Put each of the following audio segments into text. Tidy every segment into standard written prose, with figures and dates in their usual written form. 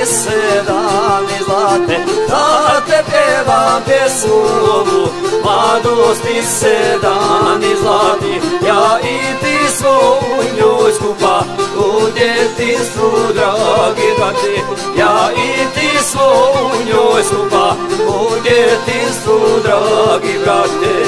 se dani zlate, da te pjevam pjesmu ovu, mladosti se dani zlati, ja i ti smo u njoj skupa, u djetinstvu dragi brate, ja i ti smo u njoj skupa, u djetinstvu dragi brate.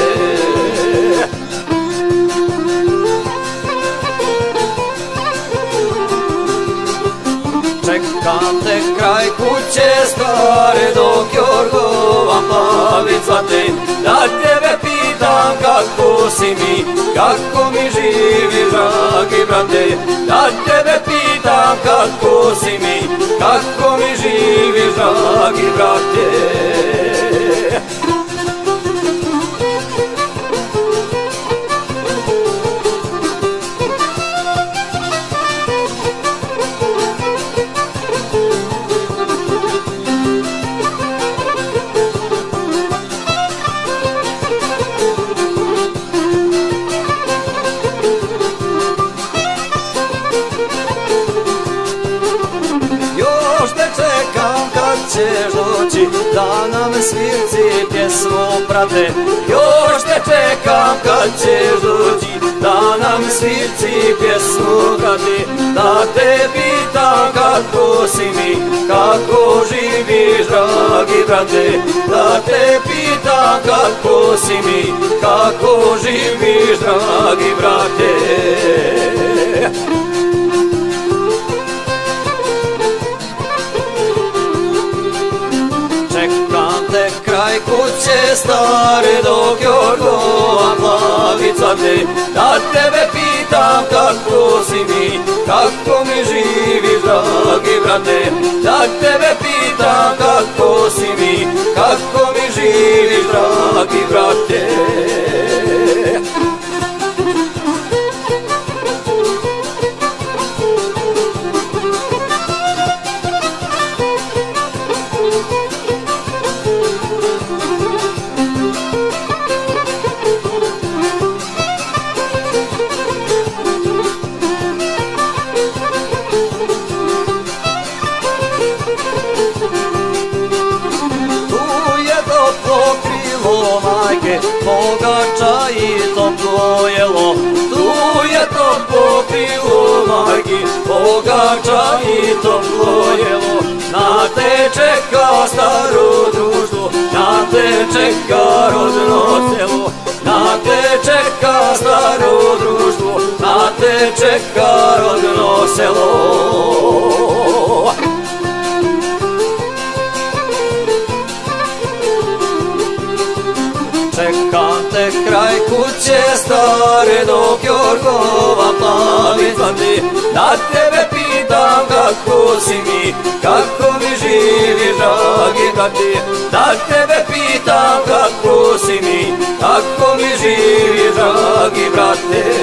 Čekam te kraj kuće stare dok Jorgova plavi cvate, da tebe pitam kako si mi, kako mi živi dragi brate, da tebe pitam kako si mi, kako mi živi dragi brate. Ćeš doći da nam svirci pjesmu prate, još te čekam kad ćeš doći da nam svirci pjesmu prate, da te pitam kako si mi, kako živiš dragi brate, da te pitam kako si mi, kako živiš dragi brate. Kraj kuće stare dok Jorgova plavi cvate, da tebe pitam kako si mi, kako mi živiš dragi brate, da tebe pitam kako si mi, kako mi živiš dragi brate. Pogača i toplo jelo, tu je toplo krilo majki, pogača i toplo jelo, na te čeka staro društvo, na te čeka rodno selo, na te čeka staro društvo, na te čeka rodno selo. Čekam te kraj kuće stare dok Jorgova plavi cvate, da tebe pitam kako si mi, kako mi živiš dragi brate, da tebe pitam kako si mi, kako mi živiš dragi brate.